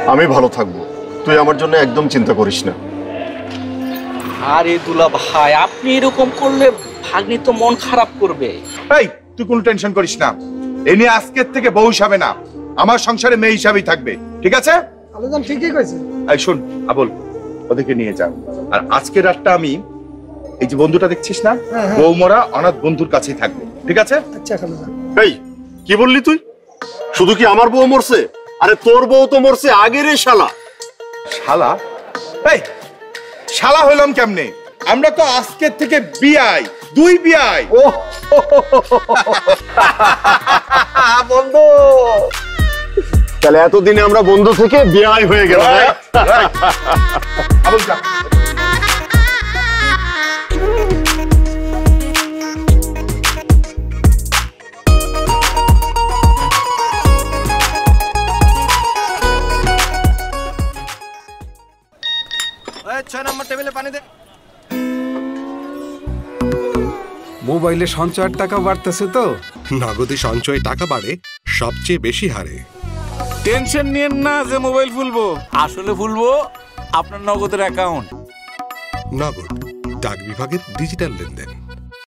আমি ভালো থাকবো, তুই আমার জন্য একদম চিন্তা করিস না। আরে দুলা ভাই, আপনি এরকম করলে ভাগ্নি তো মন খারাপ করবে। এই তুই কোনো টেনশন করিস না, এ নিয়ে আজকের থেকে বউ হিসাবে না, আমার সংসারে মেয়ে হিসাবেই থাকবে, ঠিক আছে? আলোচনা ঠিকই কইছে। এই শোন আবুল, ওদেরকে নিয়ে যা। আর আজকের রাতটা আমি এই যে বন্ধুটা দেখছিস না, বৌমরা অনাথ বন্ধুর কাছেই থাকবে, ঠিক আছে? আচ্ছা খালুজান। এই কি বললি তুই? শুধু কি আমার বউ মরছে? আরে তোর বউ তো মরছে আগের শালা। শালা? এই শালা হইলাম কেমনে? আমরা তো আজকের থেকে বিয়াই, দুই বিয়াই। ও বন্ধু, তাহলে এতদিনে আমরা বন্ধু থেকে বিয়াই হয়ে গেল। আবুল যা। মোবাইলে সঞ্চয়ের টাকা বাড়তেছে তো? নগদে সঞ্চয়ে টাকা বাড়ে সবচেয়ে বেশি হারে। টেনশন নিয়েন না যে মোবাইল ফুলবো, আসলে ফুলবো আপনার নগদের অ্যাকাউন্ট। নগদ, ডাক বিভাগের ডিজিটাল লেনদেন।